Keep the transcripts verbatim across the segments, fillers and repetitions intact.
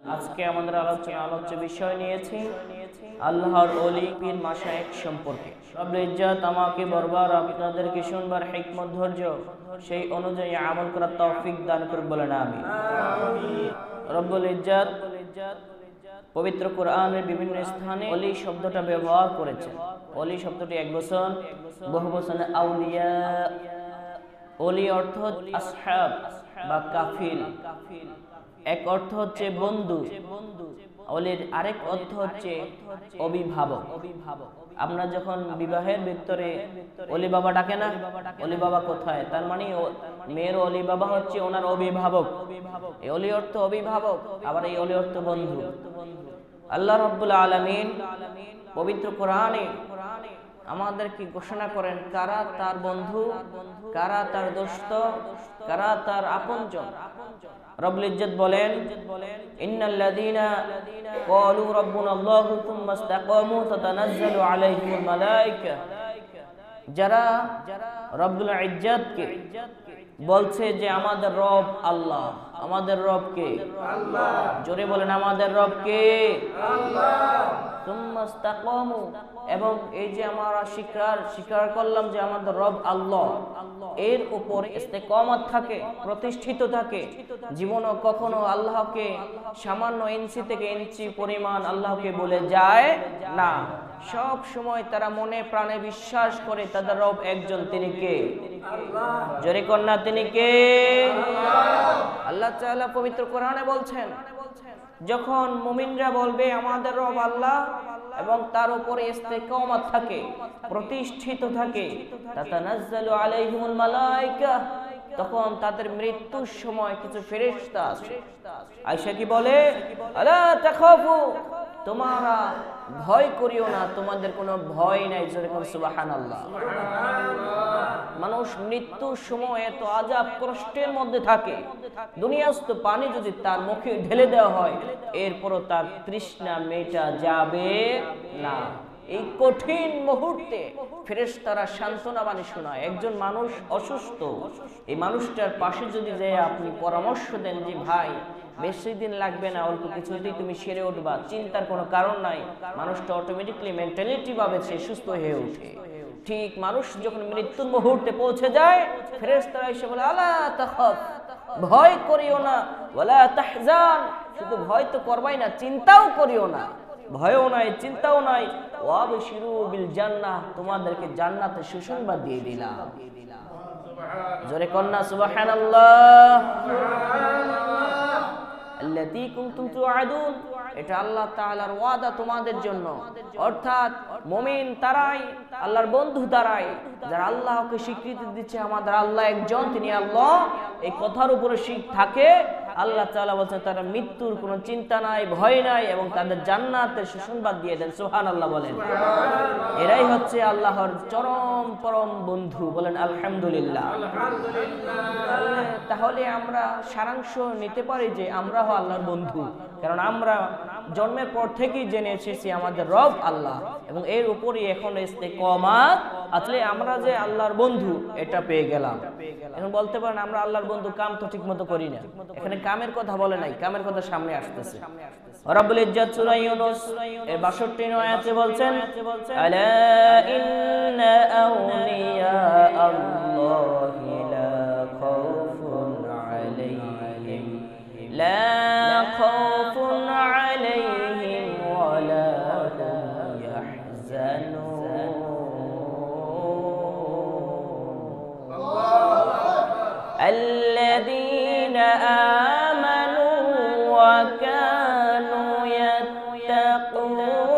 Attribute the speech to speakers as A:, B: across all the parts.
A: আজকে আমাদের আলোচনা আলোচ্য বিষয় নিয়েছি আল্লাহর ওলি পীর মাশায়েখ সম্পর্কে। রব্বুল ইজ্জত আমাকে বরবার আপনাদেরকে শুনবার হিকমত ধৈর্য সেই অনুযায়ী আমল করার তৌফিক দান করুন বলেন আমিন। রব্বুল ইজ্জত পবিত্র কোরআনের বিভিন্ন স্থানে ওলি শব্দটা ব্যবহার করেছেন। ওলি শব্দটি এক বচন, বহু বচনে আউলিয়া। ওলি অর্থ আসহাব বা কাফিল, এক অর্থ হচ্ছে বন্ধু। ওলির আরেক অর্থ হচ্ছে অভিভাবক। আমরা যখন বিবাহের ভিতরে ওলি বাবা ডাকে না, ওলি বাবা কোথায়, তার মানে মেয়ের ওলি বাবা হচ্ছে ওনার অভিভাবক। এই ওলি অর্থ অভিভাবক, আবার এই ওলি অর্থ বন্ধু। আল্লাহ রাব্বুল আলামিন পবিত্র কোরআনে আমাদেরকে ঘোষণা করেন কারা তার বন্ধু, কারা তার দোস্ত, কারা তার আপনজন। রব্বুল ইজ্জত বলেন, ইন্নাল্লাযীনা ক্বালু রাব্বুনাল্লাহু সুম্মা ইসতাকামু তাতানাজ্জালু আলাইহিমুল মালায়েকা। যারা রব্বুল ইজ্জতকে বলছে যে আমাদের রব আল্লাহ, আমাদের রব কে? আল্লাহ। জোরে বলেন আমাদের রব কে? আল্লাহ। সুম্মা ইসতাকামু, এবং এই যে আমরা স্বীকার স্বীকার করলাম যে আমাদের রব আল্লাহ, এর উপর ইস্তেকামত থাকে, প্রতিষ্ঠিত থাকে। জীবনও কখনো আল্লাহকে সামান্য ইঞ্চি থেকে ইঞ্চি পরিমাণ আল্লাহকে বলে যায় না। সব সময় তারা মনে প্রাণে বিশ্বাস করে তাদের রব একজন, তিনি কে? আল্লাহ। জোরে কন্যা তিনি কে? আল্লাহ। আল্লাহ তাআলা পবিত্র কোরআনে বলছেন, যখন মুমিনরা বলবে আমাদের রব আল্লাহ এবং তার উপরে ইস্তেকামত থাকে, প্রতিষ্ঠিত থাকে, তাতানাজ্জালু আলাইহিমুল মালায়েকা, তখন তাদের মৃত্যুর সময় কিছু ফেরেশতা আসে। আয়েশা কি বলে, আলা তাখাফু, তোমরা ভয় করিও না, তোমাদের কোনো ভয় নাই। জোরে কোন সুবহানাল্লাহ। মানুষ মৃত্যুর সময় এত আযাব কষ্টের মধ্যে থাকে, দুনিয়াস্থ পানি যদি তার মুখে ঢেলে দেওয়া হয় এরপরও তার তৃষ্ণা মেটা যাবে না। এই কঠিন মুহূর্তে ফেরেশতারা সান্ত্বনা বাণী শোনায়। একজন মানুষ অসুস্থ, এই মানুষটার পাশে যদি যেয়ে আপনি পরামর্শ দেন যে ভাই বেশি দিন লাগবে না, অল্প কিছুতেই তুমি সেরে উঠবা, চিন্তার কোনো কারণ নাই, মানুষটা অটোমেটিকলি মেন্টালিটি ভাবে সে সুস্থ হয়ে ওঠে। ঠিক মানুষ যখন মৃত্যুর মুহূর্তে পৌঁছে যায়, ফেরেশতারা এসে বলে, আলা তাখাফ, ভয় করিও না, ওয়ালা তাহজান, শুধু ভয় তো করবাই না, চিন্তাও করিও না, ভয়ও নাই, চিন্তাও নাই, ওয়াবশিরু বিল জান্নাহ, তোমাদেরকে জান্নাতের সুসংবাদ দিয়ে দিলাম। জোরে কন্না সুবহানাল্লাহ। আল্লাতী কুনতুম তুআদুন, এটা আল্লাহ তাআলার ওয়াদা তোমাদের জন্য। অর্থাৎ মুমিন তারাই, আল্লাহর বন্ধু তারাই যারা আল্লাহকে স্বীকৃতি দিচ্ছে আমাদের আল্লাহ একজন, তিনি আল্লাহ, এই কথার উপরে শিখ থাকে। আল্লাহ তাআলা বলেন তারা মৃত্যুর কোনো চিন্তা নাই, ভয় নাই, এবং তাদের জান্নাতের সুসংবাদ দিয়ে দেন। সুবহানাল্লাহ বলেন। এরাই হচ্ছে আল্লাহর চরম পরম বন্ধু। বলেন আলহামদুলিল্লাহ। তাহলে আমরা সারাংশ নিতে পারি যে আমরা আল্লাহর বন্ধু, কারণ আমরা জন্মের পর থেকেই জেনে এসেছি আমাদের রব আল্লাহ, এবং এর উপরই এখন ইস্তেকামাত আসলে আমরা যে আল্লাহর বন্ধু এটা পেয়ে গেলাম। এখন বলতে পারেন আমরা আল্লাহর বন্ধু, কাম তো ঠিক মতো করি না। এখানে কামের কথা বলে নাই, কামের কথা সামনে আসতেছে। রব্বুল ইজ্জত সূরা ইউনূস এর বাষট্টি নং আয়াতে বলছেন, আলা ইন্না আউলিয়া আল্লাহি লা খাউফুন আলাইহিম লা খাউফুন আলাইহিম ওয়ালা হুম ইয়াহজানুন। الذين آمنوا وكانوا يتقون।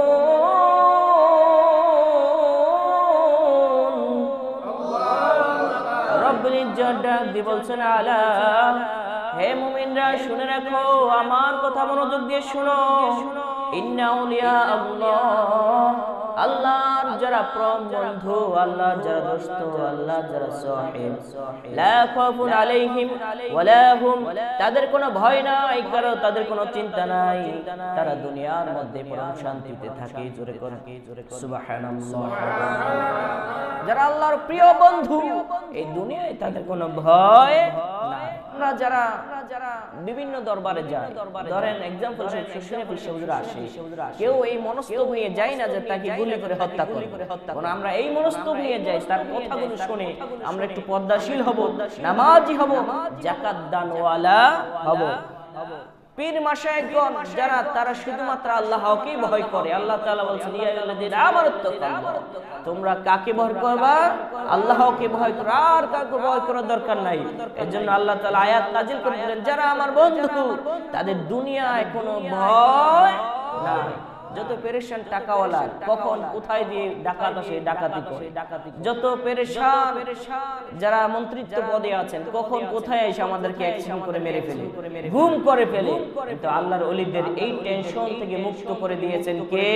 A: রব্বুল ইজ্জত ডাক দিয়ে বলছেন, আলা, হে মুমিনরা শুনে রাখো, আমার কথা মনোযোগ দিয়ে শুনো। ইন্না আউলিয়া আল্লাহ, আল্লাহর যারা পরম বন্ধু, আল্লাহর যারা দোস্ত, আল্লাহর যারা সাহিব, লা খাউফুন আলাইহিম ওয়ালা হুম, তাদের কোনো ভয় নাই, কারো তাদের কোনো চিন্তা নাই, তারা দুনিয়ার মধ্যে পরম শান্তিতে থাকে। জোরে করে সুবহানাল্লাহ। যারা আল্লাহর প্রিয় বন্ধু, এই দুনিয়ায় তাদের কোনো ভয় নাই। আমরা যারা যারা বিভিন্ন দরবারে যায়, ধরেন এক্সাম্পল শুনে পিসে হুজুর আসে, কেউ এই মনস্থ হয়ে যায় না যে তাকে গুলি করে হত্যা করে, কারণ আমরা এই মনস্থ হয়ে যাই তার কথাগুলো শুনে আমরা একটু পর্দাশীল হব, নামাজি হব, যাকাত দানওয়ালা হব। পীর মাশায়েখগণ যারা তারা শুধুমাত্র আল্লাহকে ভয় করে, আল্লাহ তাআলা বলেছেন ইয়া আইয়ুহাল্লাযীনা আমানুত্তাকুল্লাহ, তোমরা কাকে ভয় করবা? আল্লাহকে ভয় করো, আর কাউকে ভয় করার দরকার নাই। এজন্য আল্লাহ তাআলা আয়াত নাযিল করে দিলেন, যারা আমার বন্ধু তাদের দুনিয়ায় কোনো ভয় নাই। যত পেরেশান টাকাওয়ালা কখন কোথায় দিয়ে ডাকাত আসে ডাকাতি করে, যত পেরেশান যারা মন্ত্রিত্ব পদে আছেন কখন কোথায় এসে আমাদেরকে অ্যাকশন করে মেরে ফেলে, গুম করে ফেলে, কিন্তু আল্লাহর ওলিদের এই টেনশন থেকে মুক্ত করে দিয়েছেন কে?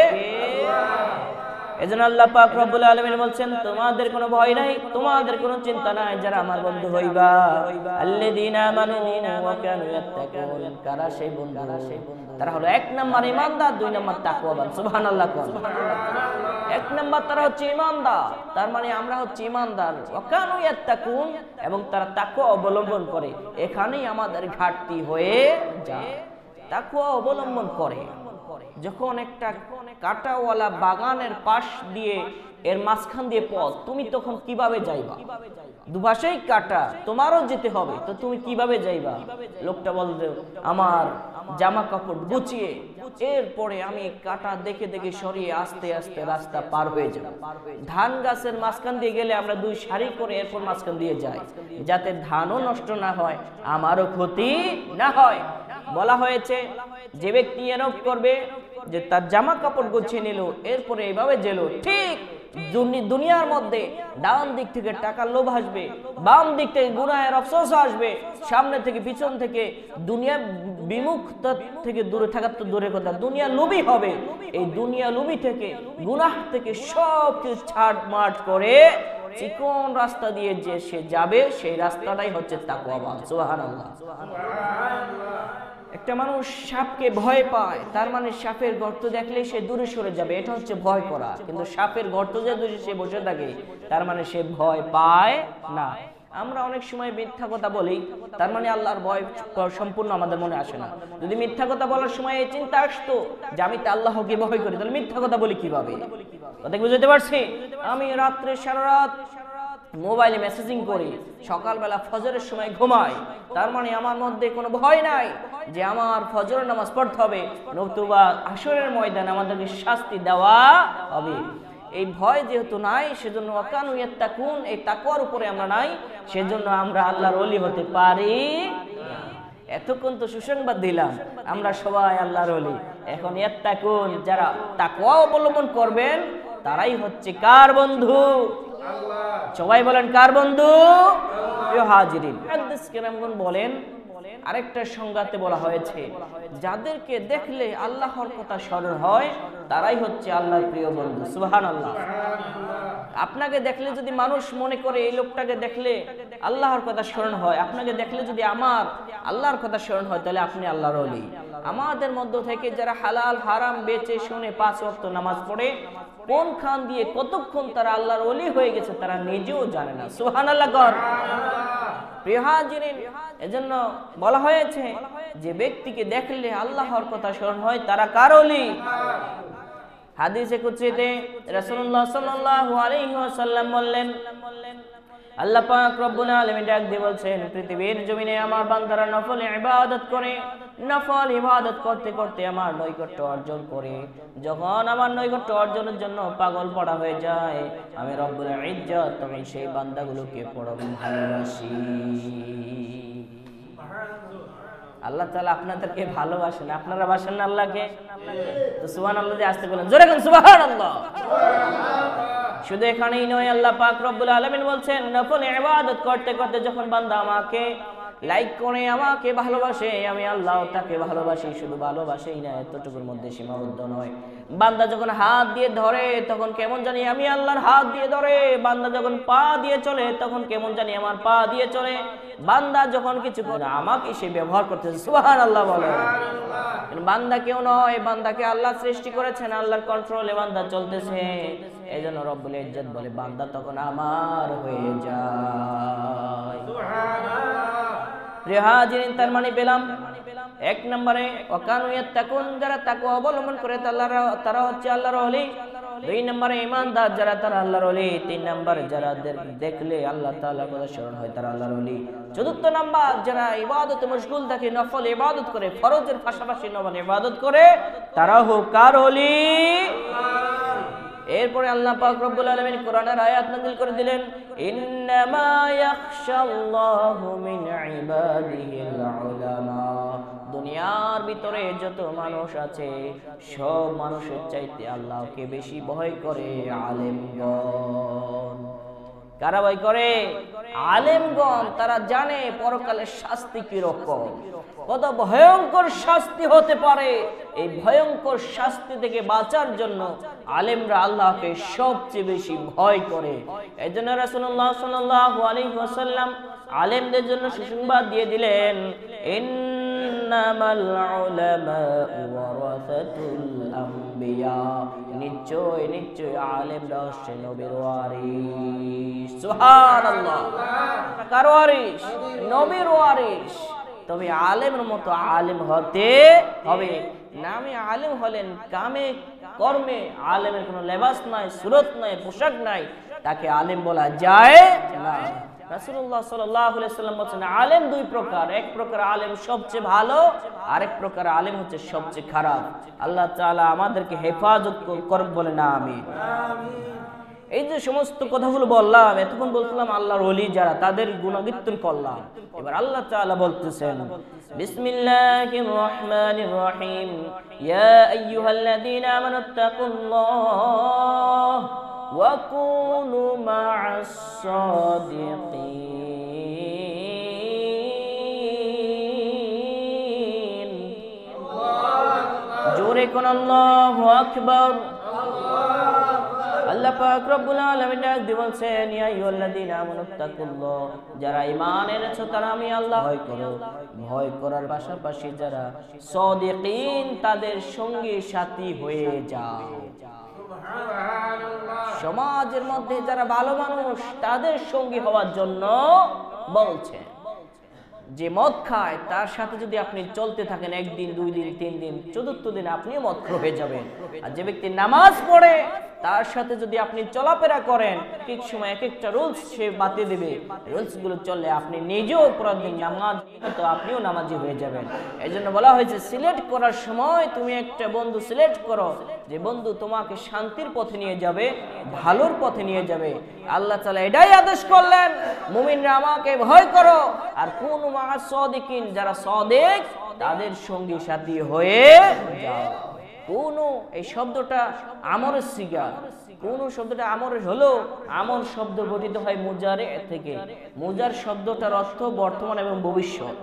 A: এজন্য আল্লাহ পাক রব্বুল আলামিন বলছেন তোমাদের কোনো ভয় নাই, তোমাদের কোনো চিন্তা নাই, যারা আমার বন্ধু হইবা। আল্লাযীনা আমানু ওয়া কানু ইয়াত্তাকুন, কারা সেই বন্ধু? তারা হলো এক নাম্বার ঈমানদার, দুই নাম্বার তাকওয়াবান। সুবহানাল্লাহ। কোন এক নাম্বার তারা হচ্ছে ঈমানদার, তার মানে আমরা হচ্ছে ঈমানদার। ওয়া কানু ইয়াত্তাকুন, এবং তারা তাকওয়া অবলম্বন করে। এখানেই আমাদের ঘাটতি হয়ে যায়, তাকওয়া অবলম্বন করে। যখন একটা কাঁটাওয়ালা বাগানের পাশ দিয়ে এর মাঝখান দিয়ে পথ, তুমি তখন কিভাবে যাইবা? দুপাশেই কাঁটা, তোমারও যেতে হবে, তো তুমি কিভাবে যাইবা? লোকটা বলবে আমার জামা কাপড় গুছিয়ে এরপরে আমি কাঁটা দেখে দেখে সরিয়ে আস্তে আস্তে রাস্তা পার হয়ে যাব। ধান গাছের মাঝখান দিয়ে গেলে আমরা দুই সারি করে এরপর মাঝখান দিয়ে যাই, যাতে ধানও নষ্ট না হয়, আমারও ক্ষতি না হয়। বলা হয়েছে যে ব্যক্তি এরকম করবে যে তার জামা কাপড় গুছিয়ে নিল এরপরে এইভাবে যেল, ঠিক দুনিয়ার মধ্যে ডান দিক থেকে টাকার লোভ আসবে, বাম দিক থেকে গুনাহের আফসোস আসবে, সামনে থেকে পিছন থেকে দুনিয়া বিমুখ থেকে দূরে থাকার তো দূরের কথা, দুনিয়া লোভী হবে। এই দুনিয়া লোভী থেকে গুনাহ থেকে সব কিছু ছাড় মাট করে চিকন রাস্তা দিয়ে যে সে যাবে, সেই রাস্তাটাই হচ্ছে তাকওয়াবান। সুবহানাল্লাহ। একটা মানুষ সাপকে ভয় পায়, তার মানে সাপের গর্ত দেখলে সে দূরে সরে যাবে, এটা হচ্ছে ভয় করা। কিন্তু সাপের গর্ত যে দূরে সে বসে থাকে, তার মানে সে ভয় পায় না। আমরা অনেক সময় মিথ্যা কথা বলি, তার মানে আল্লাহর ভয় সম্পূর্ণ আমাদের মনে আসে না। যদি মিথ্যা কথা বলার সময় এই চিন্তা আসতো যে আমি তো আল্লাহকে ভয় করি, তাহলে মিথ্যা কথা বলি কিভাবে? কথা বুঝতে পারছি? আমি রাত্রে সারা রাত মোবাইলে মেসেজিং করি, সকালবেলা ফজরের সময় ঘুমাই, তার মানে আমার মধ্যে কোনো ভয় নাই যে আমার ফজরের নামাজ পড়তে হবে, নতুবা হাসরের ময়দানে আমাদেরকে শাস্তি দেওয়া হবে। এই ভয় যেহেতু নাই, সেজন্য ওয়াকানু ইয়াত্তাকুন, এই তাকওয়ার উপরে আমরা নাই, সেজন্য আমরা আল্লাহর ওলি হতে পারি। এতক্ষণ তো সুসংবাদ দিলাম, আমরা সবাই আল্লাহর ওলি। এখন ইয়াত্তাকুন, যারা তাকওয়া অবলম্বন করবেন তারাই হচ্ছে কার বন্ধু? সবাই বলেন কার বন্ধু? প্রিয় হাজিরিন, হাদিস কেরামগণ বলেন, আরেকটা সংজ্ঞাতে বলা হয়েছে যাদেরকে দেখলে আল্লাহর কথা স্মরণ হয় তারাই হচ্ছে আল্লাহর প্রিয় বন্ধু। সুবহানাল্লাহ। আপনাকে দেখলে যদি মানুষ মনে করে এই লোকটাকে দেখলে আল্লাহর কথা স্মরণ হয়, আপনাকে দেখলে যদি আমার আল্লাহর কথা স্মরণ হয়, তাহলে আপনি আল্লাহর ওলি। আমাদের মধ্য থেকে যারা হালাল হারাম বেচে শুনে পাঁচ ওয়াক্ত নামাজ পড়ে, কোন খান দিয়ে কতক্ষণ তারা আল্লাহর ওলি হয়ে গেছে তারা নিজেও জানে না। সুবহানাল্লাহ। প্রিয় হাজিরিন, এজন্য বলা হয়েছে যে ব্যক্তিকে দেখলে আল্লাহর কথা স্মরণ হয় তারা কার ওলি? হাদিসে কুদসিতে রাসূলুল্লাহ সাল্লাল্লাহু আলাইহি ওয়াসাল্লাম বললেন, আল্লাহ পাক রব্বুল আলামিন ডাক দিয়ে বলছেন, পৃথিবীর জমিনে আমার বান্দারা নফল ইবাদত করে, নফল ইবাদত করতে করতে আমার নৈকট্য অর্জন করে, যখন আমার নৈকট্য অর্জনের জন্য পাগল পড়া হয়ে যায়, আমি রব্বুল ইজ্জত তখন সেই বান্দাগুলোকে পরম ভালোবাসি। আল্লাহ তাআলা আপনাদেরকে ভালোবাসেন, আপনারা বাসেন না আল্লাহকে? তো সুবহানাল্লাহ দিয়ে আসতে বলেন, জোরে বলেন সুবহানাল্লাহ। শুধু এখানেই নয়, আল্লাহ পাক রব্বুল আলামিন বলছেন, নফল ইবাদত করতে করতে যখন বান্দা আমাকে লাইক করে, আমাকে ভালোবাসে, আমি আল্লাহ তাকে ভালোবাসি। শুধু ভালোবাসেই না, এতটুকুর মধ্যে সীমাবদ্ধ নয়। বান্দা যখন হাত দিয়ে ধরে তখন কেমন জানি আমি আল্লাহর হাত দিয়ে ধরে, বান্দা যখন পা দিয়ে চলে তখন কেমন জানি আমার পা দিয়ে চলে, বান্দা যখন কিছু করে আমাকে সে ব্যবহার করতেছে। সুবহানাল্লাহ বলে। বান্দা কেউ নয়, বান্দাকে আল্লাহ সৃষ্টি করেছেন, আল্লাহর কন্ট্রোলে বান্দা চলতেছে। এই জন্য রব্বুল ইজ্জত বলে বান্দা তখন আমার হয়ে যায়। প্রিয় হাজিরিন, তার মানে পেলাম এক নম্বরে ওয়াকানু ইয়াত্তাকুন, যারা তাকওয়া অবলম্বন করে তারা হচ্ছে আল্লাহর ওলি। দুই নম্বরে ইমানদার যারা তারা আল্লাহর ওলি। তিন নম্বরে যারা দেখলে আল্লাহ তাআলার কথা স্মরণ হয় তারা আল্লাহর ওলি। চতুর্থ নাম্বার যারা ইবাদতে মশগুল থাকে, নফল ইবাদত করে, ফরজের পাশাপাশি নফল ইবাদত করে, তারা হোক কার ওলি। এরপরে আল্লাহ পাক রব্বুল আলামিন কোরআনের আয়াত নাযিল করে দিলেন, ইন্নামা ইয়াখশাল্লাহু মিন ইবাদিহিল উলামা। দুনিয়ার ভিতরে যত মানুষ আছে সব মানুষের চাইতে আল্লাহকে বেশি ভয় করে আলেমগণ। কারা ভয় করে? আলেমগণ। তারা জানে পরকালের শাস্তি কি রকম, কত ভয়ঙ্কর শাস্তি হতে পারে। এই ভয়ঙ্কর শাস্তি থেকে বাঁচার জন্য আলেমরা আল্লাহকে সবচেয়ে বেশি ভয় করে। এই জন্য রাসূলুল্লাহ সাল্লাল্লাহু আলাইহি ওয়াসাল্লাম আলেমদের জন্য সুসংবাদ দিয়ে দিলেন, ইন্নামাল উলামাউ ওয়ারাসাতুল আম্বিয়া। নিশ্চয় নিশ্চয় আলেমরা হচ্ছে নবীর ওয়ারিস। সুবহানাল্লাহ। কার ওয়ারিস? নবীর ওয়ারিস। তবে আলেমের মতো আলেম হতে হবে। নামে আলেম হলেন, কামে কর্মে আলেমের কোনো লেবাস নাই, সুরত নাই, পোশাক নাই, তাকে আলেম বলা যায় না। রাসূলুল্লাহ সাল্লাল্লাহু আলাইহি ওয়াসাল্লাম বলেছেন আলেম দুই প্রকার, এক প্রকার আলেম সবচেয়ে ভালো, আরেক প্রকার আলেম হচ্ছে সবচেয়ে খারাপ। আল্লাহ তাআলা আমাদেরকে হেফাজত করুন, বলে না আমিন। এই যে সমস্ত কথাগুলো বললাম, এতক্ষণ বলছিলাম আল্লাহর ওলি যারা, তাদের গুণকীর্তন করলাম। এবার আল্লাহ তাআলা বলতেছেন, বিসমিল্লাহির রহমানির রহিম, ইয়া আইয়ুহাল্লাযীনা আমানুত্তাকুল্লাহ ওয়া কুনু মা'আস সাদিকিন। জোরে কোন আল্লাহু আকবার। আল্লাহ পাক রব্বুল আলামিন ডাক দিয়ে বলছেন, ইয়া আইয়ুহাল্লাযীনা আমানুত্তাকুল্লাহ, যারা ঈমান এনেছো তারা আমি আল্লাহ ভয় করো। ভয় করার পাশাপাশি যারা সাদিকিন, তাদের সঙ্গী সাথী হয়ে যাও। সমাজের মধ্যে যারা ভালো মানুষ তাদের সঙ্গী হওয়ার জন্য বলছে। যে মদ খায় তার সাথে যদি আপনি চলতে থাকেন একদিন, দুই দিন, তিন দিন, চতুর্থ দিন আপনিও মদখোর হয়ে যাবেন। আর যে ব্যক্তি নামাজ পড়ে তার সাথে যদি আপনি চলাফেরা করেন, ঠিক সময় এক একটা রুলস সে বাতিয়ে দেবে। রুলস গুলো চললে আপনি নিজেও প্রতিদিন নামাজ, তো আপনিও নামাজি হয়ে যাবেন। এই জন্য বলা হয়েছে সিলেক্ট করার সময় তুমি একটা বন্ধু সিলেক্ট করো, যে বন্ধু তোমাকে শান্তির পথে নিয়ে যাবে, ভালোর পথে নিয়ে যাবে। আল্লাহ তাআলা এটাই আদেশ করলেন, মুমিনরা আমাকে ভয় করো আর কুনু মা'আস সাদিকিন, যারা সাদিক তাদের সঙ্গী সাথী হয়ে যাও। কুনু এই শব্দটা আমরের সিগা। কুনু শব্দটা আমরের হলো, আমর শব্দ গঠিত হয় মুজারে থেকে। মুজার শব্দটার অর্থ বর্তমান এবং ভবিষ্যৎ।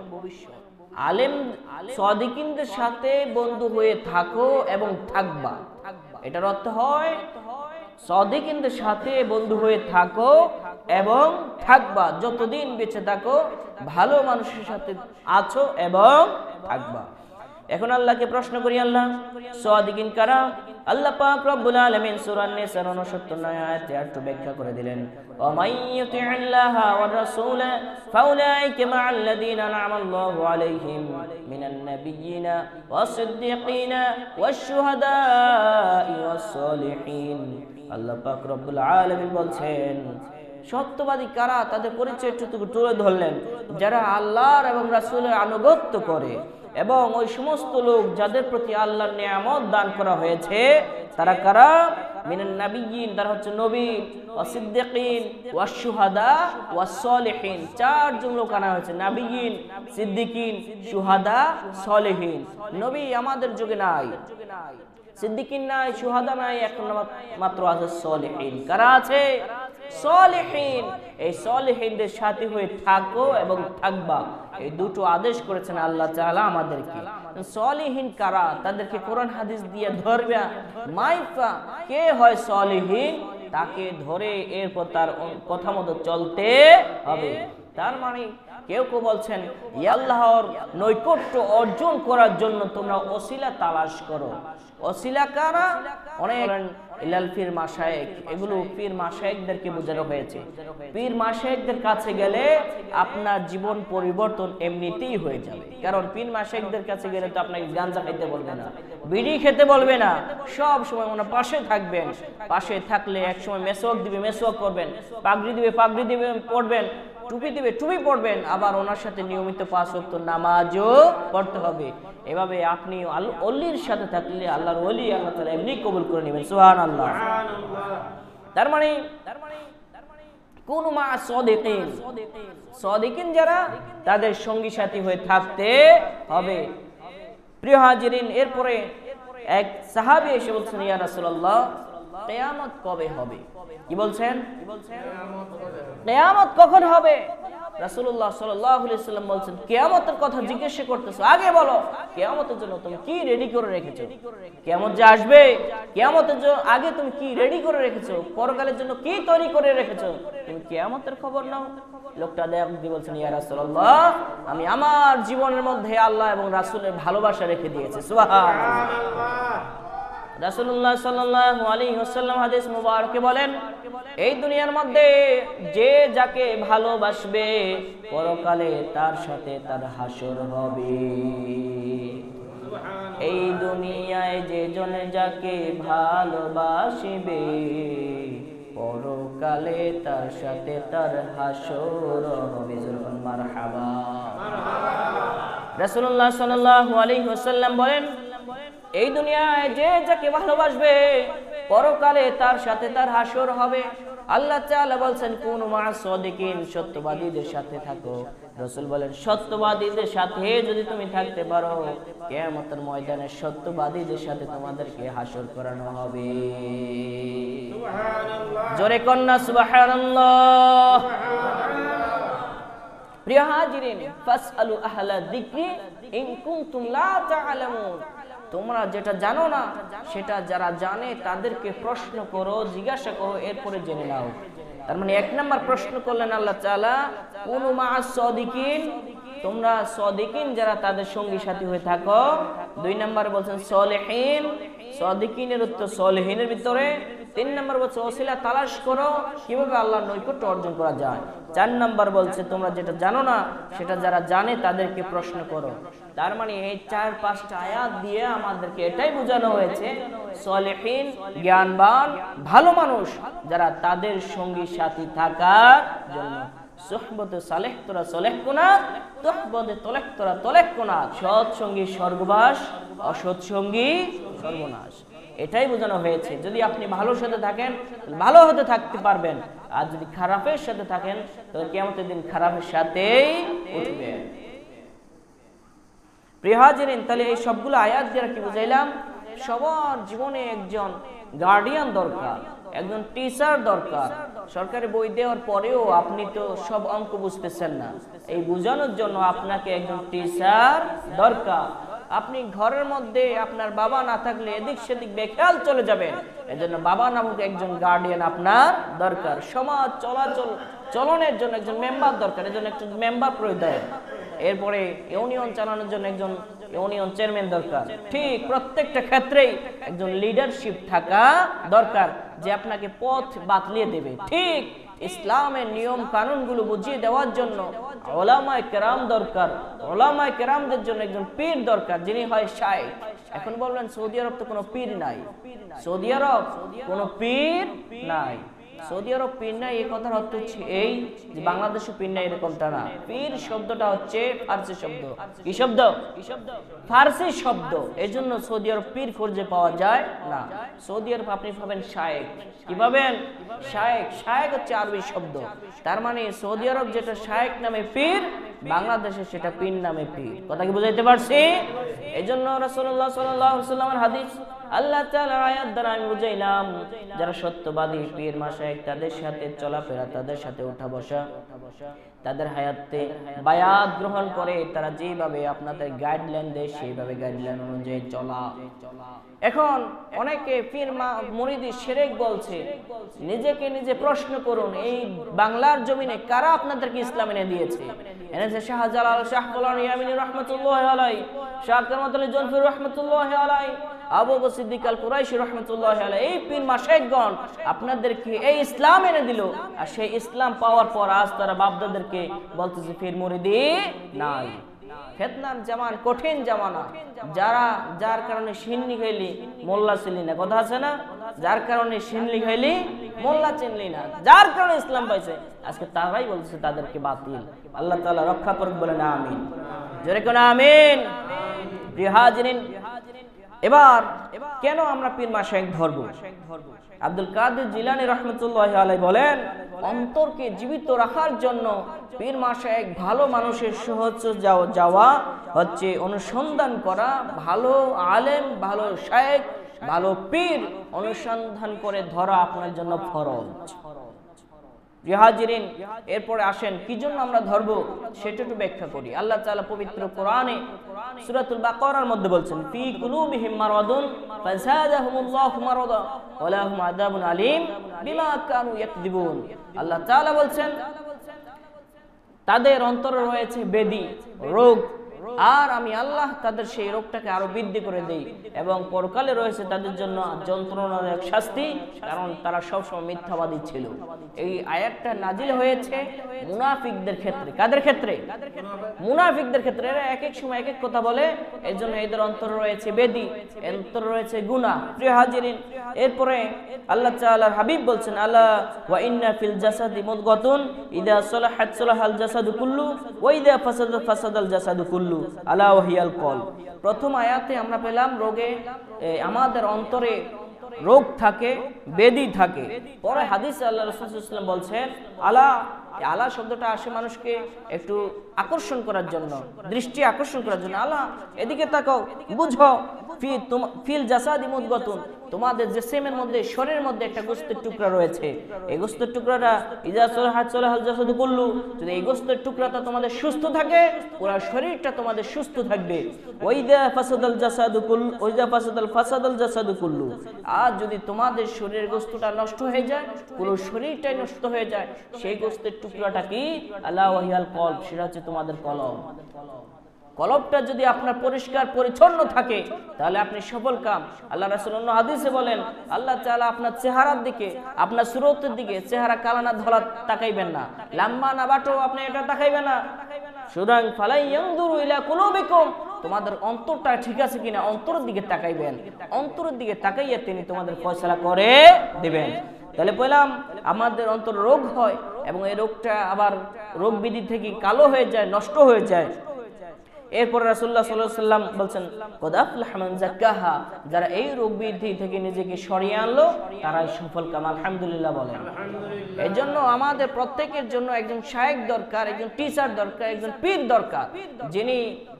A: আলেম সাদিকিনদের সাথে বন্ধু হয়ে থাকো এবং থাকবা, এটার অর্থ হয় সাদিকিনদের সাথে বন্ধু হয়ে থাকো এবং থাকবা, যতদিন বেঁচে থাকো ভালো মানুষের সাথে আছো এবং থাকবা। এখন আল্লাহকে প্রশ্ন করি, আল্লাহ সাদিকিন কারা? আল্লাহ পাক রব্বুল আলামিন সূরা নিসার ঊনসত্তর আয়াতে একটু ব্যাখ্যা করে দিলেন, ওয়া মাইয়ুতি'আল্লাহা ওয়ার রাসূলা ফাউলাইকা মা'আল্লাযীনা আন'আমা আল্লাহু আলাইহিম মিনান নাবিয়্যিনা ওয়াস-সিদ্দীকিনা ওয়াশ-শুহাদা'i ওয়াস-সালিহিন। আল্লাহ পাক রব্বুল আলামিন বলছেন সত্যবাদী কারা, তাদের পরিচয় একটু তুলে ধরলেন, যারা আল্লাহর এবং রাসূলের আনুগত্য করে এবং ওই সমস্ত লোক যাদের প্রতি আল্লাহর নিয়ামত দান করা হয়েছে তারা কারা? মিনান নাবিয়্যিন, তারা হচ্ছে নবী, ওয়াস-সিদ্দীকিন ওয়াশ-শুহাদা ওয়াস-সালিহিন। চারজন লোক আনা হয়েছে, নাবিয়্যিন, সিদ্দীকিন, শুহাদা, সালিহিন। নবী আমাদের যুগে নাই, সিদ্দীকিন নাই, শুহাদা নাই, এখন মাত্র আছে সালিহিন। কারা আছে? সালিহিন। এই সালিহিনদের সাথে হয়ে থাকো এবং থাকবা, এই দুটো আদেশ করেছেন আল্লাহ তাআলা আমাদেরকে। সালিহিন কারা? তাদেরকে কোরআন হাদিস দিয়ে ধরবে, মাইফা কে হয় সালিহিন তাকে ধরে এরপর তার কথা মতো চলতে হবে। তার মানে কেউ কেউ বলছেন আল্লাহর নৈকট্য অর্জন করার জন্য তোমরা ওসিলা তালাশ করো। ওসিলা কারা? অনেক ইলাল পীর মাশায়েখ, এগুলো পীর মাশায়েখদেরকে বোঝানো হয়েছে। পীর মাশায়েখদের কাছে গেলে আপনার জীবন পরিবর্তন এমনিতেই হয়ে যাবে। কারণ পীর মাশায়েখদের কাছে গেলে তো আপনাকে গাঁজা খেতে বলবে না, বিড়ি খেতে বলবে না, সব সময় ওনার পাশে থাকবেন। পাশে থাকলে এক সময় মেসওয়াক দিবে, মেসওয়াক করবেন, পাগড়ি দিবে, পাগড়ি দিবে পড়বেন, টুপি দিবে, টুপি পড়বেন, আবার ওনার সাথে নিয়মিত পাঁচ ওয়াক্ত নামাজও পড়তে হবে। এভাবে আপনি ওলির সাথে থাকলে আল্লাহর ওলি আল্লাহ তাআলা এমনি কবুল করে নেবেন। সুবহানাল্লাহ। তার মানে কোন মা সাদিকিন, সাদিকিন যারা তাদের সঙ্গী সাথী হয়ে থাকতে হবে। প্রিয় হাজিরিন, এরপরে এক সাহাবী এসে বলছেন, ইয়া রাসূলুল্লাহ, কিয়ামত কবে হবে? কি বলছেন? কিয়ামত কখন হবে? রাসূলুল্লাহ সাল্লাল্লাহু আলাইহি ওয়াসাল্লাম বলছেন, কিয়ামতের কথা জিজ্ঞেস করতেছো, আগে বলো কিয়ামতের জন্য তুমি কি রেডি করে রেখেছো? কিয়ামত যে আসবে, কিয়ামতের জন্য আগে তুমি কি রেডি করে রেখেছো? পরকালের জন্য কি তৈরি করে রেখেছো? তুমি কিয়ামতের খবর নাও। লোকটা দেখে বলছেন, ইয়া রাসূলুল্লাহ, আমি আমার জীবনের মধ্যে আল্লাহ এবং রাসূলের ভালোবাসা রেখে দিয়েছি। সুবহানাল্লাহ। রাসূলুল্লাহ সাল্লাল্লাহু আলাইহি ওয়াসাল্লাম হাদিস মুবারকে বলেন, এই দুনিয়ার মধ্যে যে যাকে ভালোবাসবে পরকালে তার সাথে তার হাসর হবে। এই দুনিয়ায় যে জনে যাকে ভালোবাসবে পরকালে তার সাথে তার হাসর হবে। জোরে মারহাবা। রাসূলুল্লাহ সাল্লাল্লাহু আলাইহি ওয়াসাল্লাম বলেন, এই দুনিয়ায় যে যাকে ভালোবাসবে পরকালে তার সাথে তার হাসর হবে। আল্লাহ তাআলা বলছেন, কুনু মা সাদিকিন, সত্যবাদীদের সাথে থাকো। রাসূল বলেন, সত্যবাদীদের সাথে যদি তুমি থাকতে পারো কিয়ামতের ময়দানে সত্যবাদীদের সাথে তোমাদেরকে হাসর করানো হবে। সুবহানাল্লাহ। জোরে কন্না সুবহানাল্লাহ। প্রিয় হাজিরিন, ফাসআলু আহলা যিকরি ইন কুনতুম লা তা'লামুন, তোমরা যেটা জানো না সেটা যারা জানে তাদেরকে প্রশ্ন করো, জিজ্ঞাসা করো, এরপরে জেনে নাও। তার মানে এক নাম্বার প্রশ্ন করলেন আল্লাহ তাআলা, কুনু মা'আস সাদিকিন, তোমরা সাদিকিন যারা তাদের সঙ্গী সাথী হয়ে থাকো। দুই নাম্বার বলছেন সলিহিন, সাদিকিনের উত্তর সলিহিনের ভিতরে। তিন নাম্বার বলছে ওসিলা তালাশ করো, কিভাবে আল্লাহর নৈকট্য অর্জন করা যায়। চার নাম্বার বলছে তোমরা যেটা জানো না সেটা যারা জানে তাদেরকে প্রশ্ন করো। তার মানে এই চার পাঁচটা আয়াত দিয়ে আমাদেরকে এটাই বোঝানো হয়েছে, সলিহিন জ্ঞানবান ভালো মানুষ যারা তাদের সঙ্গী সাথী থাকার জন্য। সুহবতে সালেহ তোরা সলেহ কোনা, সুহবতে তলেহ তোরা তলেহ কোনা। সৎ সঙ্গী স্বর্গবাস, অসৎ সঙ্গী সর্বনাশ। এটাই বোঝানো হয়েছে। যদি আপনি ভালোর সাথে থাকেন ভালো হতে থাকতে পারবেন, আর যদি খারাপের সাথে থাকেন তাহলে কিয়ামতের দিন খারাপের সাথেই উঠবেন। প্রিয় হাজিরিন, তাহলে এই সবগুলো আয়াত দ্বারা কি বুঝাইলাম? সবার জীবনে একজন গার্ডিয়ান দরকার, একজন টিচার দরকার। সরকারি বই দেওয়ার পরেও আপনি তো সব অঙ্ক বুঝতেছেন না, এই বোঝানোর জন্য আপনাকে একজন টিচার দরকার। আপনি ঘরের মধ্যে আপনার বাবা না থাকলে এদিক সেদিক বেখেয়াল চলে যাবেন, এজন্য বাবা নামক একজন গার্ডিয়ান আপনার দরকার। সমাজ চলাচল চলনের জন্য একজন মেম্বার দরকার, এজন্য একজন মেম্বার প্রয়োজন। এরপরে ইউনিয়ন চালানোর জন্য একজন ইউনিয়ন চেয়ারম্যান দরকার। ঠিক প্রত্যেকটা ক্ষেত্রেই একজন লিডারশিপ থাকা দরকার, যে আপনাকে পথ বাতলিয়ে দেবে। ঠিক ইসলামের নিয়ম কানুনগুলো বুঝিয়ে দেওয়ার জন্য ওলামায়ে কেরাম দরকার। ওলামায়ে কেরামদের জন্য একজন পীর দরকার, যিনি হয় শাইখ। এখন বলবেন সৌদি আরব তো কোনো পীর নাই, সৌদি আরব কোনো পীর নাই। সৌদি আরব পীর নাই এই কথার অর্থ হচ্ছে এই যে বাংলাদেশে পীর নাই এরকমটা না। পীর শব্দটা হচ্ছে ফার্সি শব্দ। কি শব্দ? ফার্সি শব্দ। এই জন্য সৌদি আরব পীর খুঁজে পাওয়া যায় না। সৌদি আরব আপনি পাবেন শায়েখ। কি পাবেন? শায়েখ। শায়েখ হচ্ছে আরবি শব্দ। তার মানে সৌদি আরব যেটা শায়েখ নামে পীর, বাংলাদেশে সেটা পীর নামে পীর। কথা কি বুঝাইতে পারছি? এই জন্য রাসূলুল্লাহ সাল্লাল্লাহু আলাইহি ওয়াসাল্লামের হাদিস আল্লাহ তাআলার আয়াত দ্বারা আমি বুঝাইলাম যারা সত্যবাদী পীর মাশায়েখ তাদের সাথে চলাফেরা, তাদের সাথে উঠা বসা, তাদের হায়াতে বায়াত গ্রহণ করে তারা যেভাবে আপনাদের গাইডলাইন দেয় সেইভাবে গাইডলাইন অনুযায়ী চলা। এখন অনেকে পীর মুরিদি শিরক বলছে, নিজেকে নিজে প্রশ্ন করুন, এই বাংলার জমিনে কারা আপনাদেরকে ইসলাম এনে দিয়েছে? এনেছে শাহজালাল, শাহ ফলান ইয়ামিনী রহমাতুল্লাহি আলাইহি, শাহ কামাল জনফির রহমাতুল্লাহি আলাইহি, আবু বকর সিদ্দিক আল কুরাইশি রহমাতুল্লাহি আলাইহি। এই পীর মাশায়েখগণ আপনাদেরকে এই ইসলাম এনে দিল, আর সেই ইসলাম পাওয়ার পর আজ তারা বাপদাদেরকে বলতেছে পীর মুরিদি নাই। ফিতনার জামান, কঠিন জামানা, যারা যার কারণে সিন্নি খাইলি মোল্লা চিনলি না, কথা আছে না? যার কারণে সিন্নি খাইলি মোল্লা চিনলি না, যার কারণে ইসলাম পাইছে, আজকে তারাই বলছে তাদেরকে বাতিল। আল্লাহ তাআলা রক্ষা করুক, বলেন আমিন। জোরে কোন আমিন। প্রিয় হাজিরিন, এবার কেন আমরা পীর মাশায়েখ ধরব? আব্দুল কাদের জিলানী রাহমাতুল্লাহি আলাইহি বলেন, অন্তরকে জীবিত রাখার জন্য পীর মাশায়েখ ভালো মানুষের সহজ যাওয়া হচ্ছে অনুসন্ধান করা, ভালো আলেম, ভালো শায়েখ, ভালো পীর অনুসন্ধান করে ধরা আপনার জন্য ফরজ। হাজিরিন, এরপরে আসেন কি জন্য আমরা ধরব সেটা একটু ব্যাখ্যা করি। আল্লাহ তাআলা পবিত্র কোরআনে সূরাতুল বাকারার মধ্যে বলছেন, ফি কুলুবিহিম মারাদুন ফাযাদাহুমুল্লাহু মারাদা ওয়া লাহুম আযাবুন আলীম বিমা কানু ইয়াকযিবুন। আল্লাহ তাআলা বলছেন তাদের অন্তরে রয়েছে বেদি, রোগ, আর আমি আল্লাহ তাদের সেই রোগটাকে আরো বৃদ্ধি করে দেই, এবং পরকালে রয়েছে তাদের জন্য যন্ত্রণাদায়ক শাস্তি, কারণ তারা সবসময় মিথ্যাবাদী ছিল। এই আয়াতটা নাজিল হয়েছে মুনাফিকদের ক্ষেত্রে। কাদের ক্ষেত্রে? মুনাফিকদের ক্ষেত্রে। এরা এক এক সময় এক এক কথা বলে, এর জন্য এদের অন্তরে রয়েছে বেদি, অন্তরে রয়েছে গুনাহ। প্রিয় হাজিরিন, এরপরে আল্লাহ তাআলার হাবিব বলছেন, আলা ওয়া ইন্না ফিল জাসাদি মুদগাতুন ইযা সালাহাত সালাহাল জাসাদু কুল্লু ওয়া ইযা ফাসাদাত ফাসাদাল জাসাদু কুল্লু আলা ওয়াহিয়াল কলব। প্রথম আয়াতে আমরা পেলাম রোগে, আমাদের অন্তরে রোগ থাকে, বেদি থাকে। পরে হাদিসে আল্লাহ রাসূল সাল্লাল্লাহু আলাইহি ওয়াসাল্লাম বলছেন, আলা, আলা শব্দটা আসে মানুষকে একটু আকর্ষণ করার জন্য, দৃষ্টি আকর্ষণ করার জন্য। আলা, এদিকে তাকাও, বুঝো, ফিল জাসাদি মুদগাতুন, তোমাদের জিসমের মধ্যে, শরীরের মধ্যে একটা গোশতের টুকরা রয়েছে। এই গোশতের টুকরাটা ইজা সালাহাত সালাহাল জাসাদু কুল্লু, যদি এই গোশতের টুকরাটা তোমাদের সুস্থ থাকে, পুরো শরীরটা তোমাদের সুস্থ থাকবে। ওয়াইদা ফাসাদাল জাসাদু কুল্লু ওয়াইদা ফাসাদাল ফাসাদাল জাসাদু কুল্লু, আর যদি তোমাদের শরীরের গোশতটা নষ্ট হয়ে যায়, পুরো শরীরটাই নষ্ট হয়ে যায়, সেই গোশতের টুকরাটা কি? আলা ওয়াহিয়াল কলব, সেটা হচ্ছে তোমাদের কলব। কলবটা যদি আপনার পরিষ্কার পরিচ্ছন্ন থাকে, তাহলে আপনি সফল কাম। আল্লাহ রাসূল অন্য হাদিসে বলেন, আল্লাহ তাআলা আপনার চেহারার দিকে, আপনার সুরতের দিকে, চেহারা কালা না ধলা তাকাইবেন না, লম্বা না বাটো আপনি এটা তাকাইবেন না। সুতরাং ফালাই ইয়ানজুরু ইলা কুলুবিকুম, তোমাদের অন্তরটা ঠিক আছে কিনা অন্তরের দিকে তাকাইবেন, অন্তরের দিকে তাকাইয়া তিনি তোমাদের ফয়সালা করে দিবেন। তাহলে বললাম আমাদের অন্তর রোগ হয়, এবং এই রোগটা আবার রোগ বিধি থেকে কালো হয়ে যায়, নষ্ট হয়ে যায়। এরপরে রাসূলুল্লাহ সাল্লাল্লাহু আলাইহি ওয়াসাল্লাম বলছেন, কদ আফলাহা মান যাক্কাহা, যারা এই রোগ বিধি থেকে নিজেকে সরিয়ে আনলো তারাই সফল কাম। আলহামদুলিল্লাহ বলেন। এজন্য আমাদের প্রত্যেকের জন্য একজন শায়েখ দরকার, একজন টিচার দরকার, একজন পীর দরকার, যিনি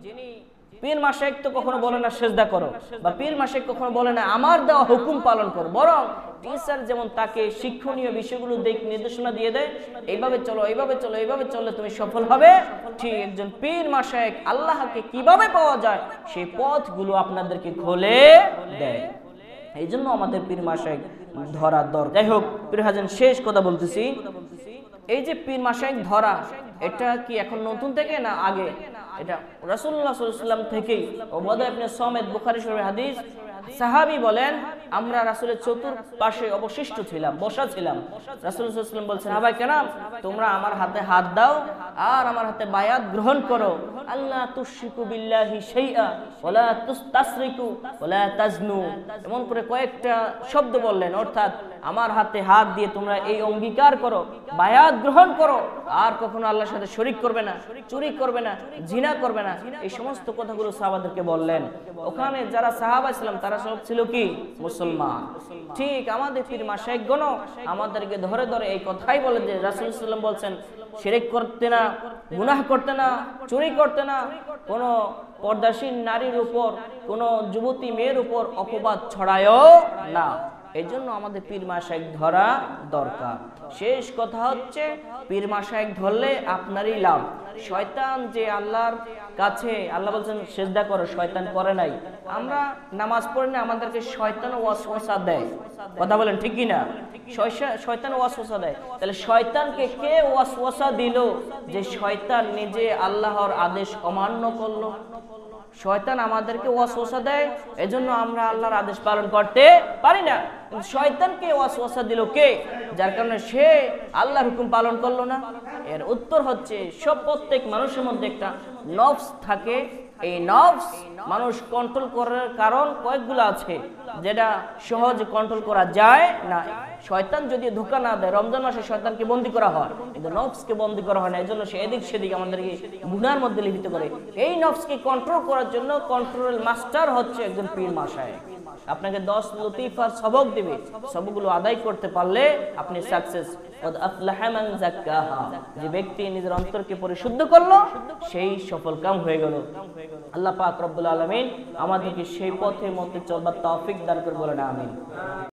A: পীর মাশায়েখ তো কখনো বলে না সেজদা করো, বা পীর মাশায়েখ কখনো বলে না আমার দেওয়া হুকুম পালন করো, বরং টিচার যেমন তাকে শিক্ষণীয় বিষয়গুলো দিক নির্দেশনা দিয়ে দেয়, এইভাবে চলো, এইভাবে চলো, এইভাবে চললে তুমি সফল হবে, ঠিক একজন পীর মাশায়েখ আল্লাহকে কিভাবে পাওয়া যায় সেই পথগুলো আপনাদেরকে খুলে দেয়। এই জন্য আমাদের পীর মাশায়েখ ধরার দরকার। যাই হোক প্রিয় হাজির, শেষ কথা বলতেছি, এই যে পীর মাশায়েখ ধরা, এটা কি এখন নতুন থেকে না আগে? এটা রাসূলুল্লাহ সাল্লাল্লাহু আলাইহি ওয়াসাল্লাম থেকেই। উবাদা ইবনে সামিত বুখারী শরীফের হাদিস, সাহাবী বলেন, আমরা রাসূলের চতুর্পাশে অবশিষ্ট ছিলাম, বসা ছিলাম। রাসূল সাল্লাল্লাহু আলাইহি ওয়াসাল্লাম বলছেন, সাহাবায়ে কেরাম, তোমরা আমার হাতে হাত দাও আর আমার হাতে বায়াত গ্রহণ করো, আল্লাহ তুশরিকু বিল্লাহি শাইআ ওয়ালা তাসরিকু ওয়ালা তাজনু। এমন করে কয়েকটা শব্দ বললেন, অর্থাৎ আমার হাতে হাত দিয়ে তোমরা এই অঙ্গীকার করো, বায়াত গ্রহণ করো, আর কখনো আল্লাহর সাথে শরীক করবে না, চুরি করবে না, জিনা করবে না। এই সমস্ত কথাগুলো সাহাবাদেরকে বললেন। ওখানে যারা সাহাবা ছিলেন তারা সব ছিল কি? মুসলমান। ঠিক আমাদের পীর মাশায়েখগণ আমাদেরকে ধরে ধরে এই কথাই বলে যে রাসূল সাল্লাল্লাহু আলাইহি ওয়াসাল্লাম বলছেন, শিরক করতে না, গুনাহ করতে না, চুরি করতে না, কোনো পর্দাসীন নারীর উপর, কোনো যুবতী মেয়ের উপর অপবাদ ছড়ায়ও না। এই জন্য আমাদের পীর মাশায়েখ ধরা দরকার। শেষ কথা হচ্ছে, পীর মাশায়েখ ধরলে আপনারই লাভ। শয়তান যে আল্লাহর কাছে, আল্লাহ বলছেন সিজদা করো, শয়তান করে নাই। আমরা নামাজ পড়ি না, আমাদেরকে শয়তান ওয়াসওয়াসা দেয়। কথা বলেন ঠিক কি না? শয়তান ওয়াসওয়াসা দেয়। তাহলে শয়তানকে কে ওয়াসওয়াসা দিল যে শয়তান নিজে আল্লাহর আদেশ অমান্য করলো? শয়তান আমাদেরকে ওয়াসওয়াসা দেয়, এজন্য আমরা আল্লাহর আদেশ পালন করতে পারি না। কিন্তু শয়তানকে ওয়াসওয়াসা দিল কে? যার কারণে সে আল্লাহর হুকুম পালন করলো না। এর উত্তর হচ্ছে, সব প্রত্যেক মানুষের মধ্যে একটা নফস থাকে। এই নফস মানুষ কন্ট্রোল করার কারণ কয়েকগুলো আছে, যেটা সহজে কন্ট্রোল করা যায় না। শয়তান যদি ধোঁকা না দেয়, রমজান মাসে শয়তানকে বন্দী করা হয়, কিন্তু নফসকে বন্দী করা হয় না। এই জন্য সে এদিক সেদিক আমাদেরকে গুনার মধ্যে লিপ্ত করে। এই নফসকে কন্ট্রোল করার জন্য কন্ট্রোল মাস্টার হচ্ছে একজন পীর মাশায়েখ। আপনাকে দশ লতিফার সবক দিবে, সবগুলো আদায় করতে পারলে আপনি সাকসেস। যে ব্যক্তি নিজের অন্তরকে পরিশুদ্ধ করলো, সেই সফল কাম হয়ে গেল। আল্লাহ পাক রব্বুল আলামিন আমাদেরকে সেই পথে মতে চলবার তৌফিক দান করে, বলেন আমিন।